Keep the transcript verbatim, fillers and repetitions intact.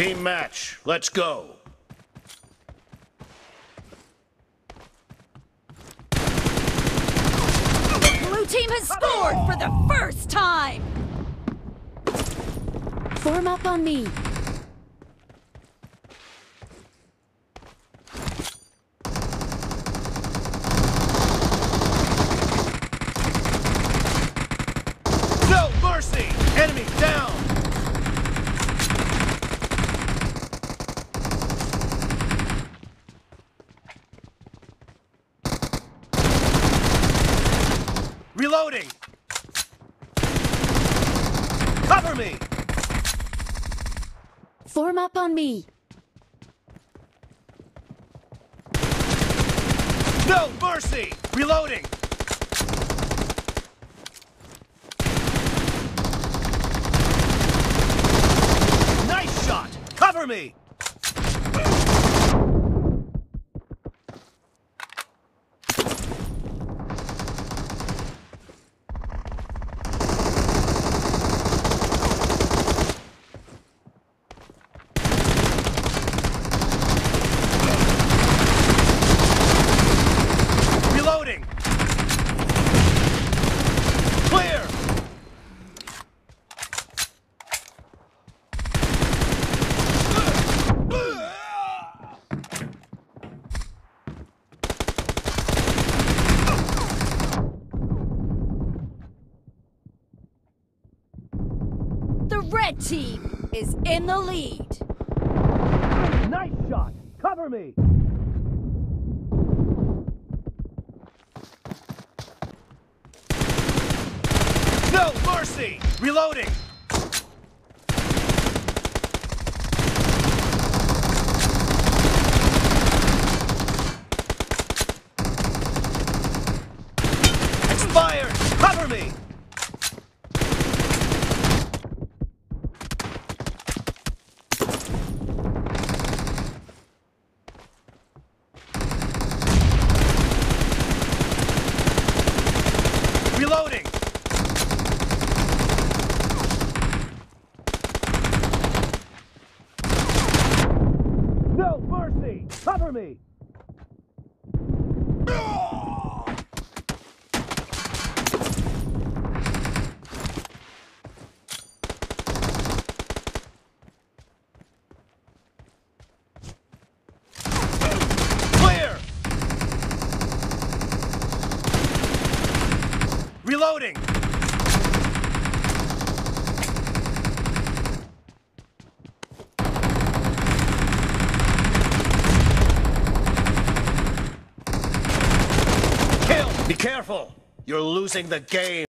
Team match, let's go. The blue team has scored for the first time! Form up on me. No mercy! Enemy down! Reloading! Cover me! Form up on me. No mercy! Reloading! Nice shot! Cover me! Reloading! Clear! The red team is in the lead. Nice shot! Cover me! No mercy! Reloading! Expired! Cover me! Reloading! No mercy! Cover me! Clear! Reloading! Kill! Be careful! You're losing the game.